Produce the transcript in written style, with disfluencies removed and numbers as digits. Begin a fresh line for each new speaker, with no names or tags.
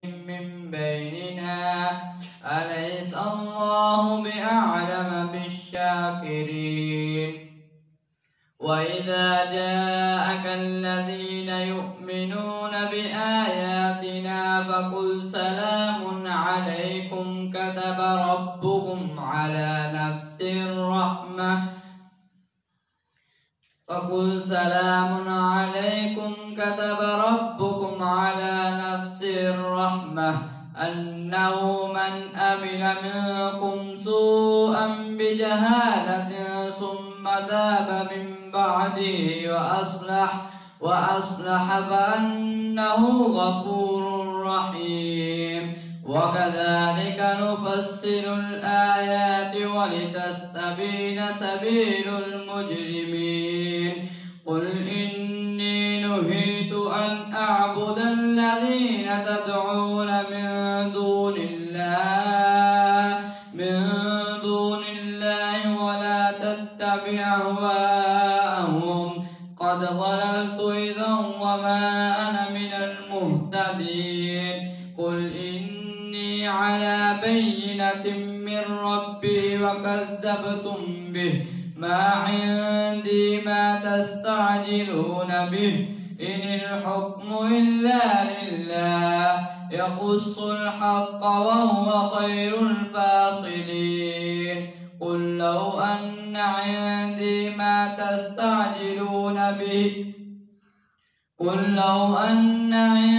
من بيننا أليس الله بأعلم بالشاكرين وإذا جاءك الذين يؤمنون بآياتنا فقل سلام عليكم كتب ربكم على نفسه الرحمة أنه من أمل منكم سوءا بجهالة ثم تاب من بعده وأصلح فأنه غفور رحيم وكذلك نفصل الآيات ولتستبين سبيل المجرمين قل إني نهيت أن أعبد الذين تدعون من دون الله ولا تتبع أهواءهم قد ضللت إذا وما أنا من المهتدين قل إني على بينة من ربي وكذبتم به ما عندي ما تستعجلون به إن الحكم إلا لله يقص الحق وهو خير الفاصلين قل لو أن عندي ما تستعجلون به